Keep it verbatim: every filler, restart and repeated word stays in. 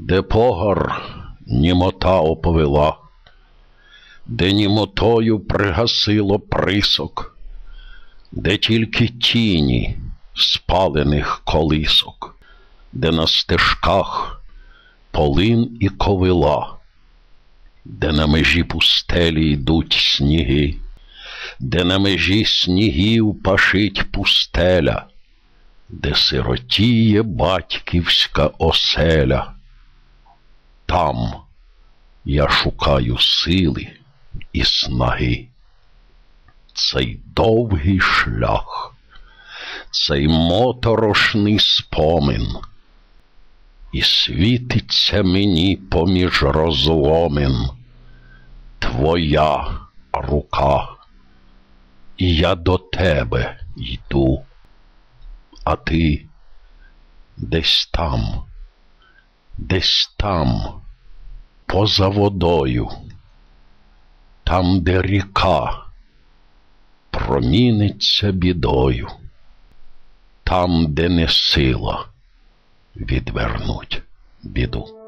де погар німота оповела, де німотою пригасило присок, де тільки тіні спалених колисок, де на стежках полин і ковила, де на межі пустелі йдуть сніги, де на межі снігів пашить пустеля, де сиротіє батьківська оселя. Там я шукаю сили і снаги. Цей довгий шлях, цей моторошний спомин, і світиться мені поміж розломин твоя рука, і я до тебе йду, а ти десь там, десь там, поза водою, там, де ріка проміниться бідою, там, де не сила відвернуть біду.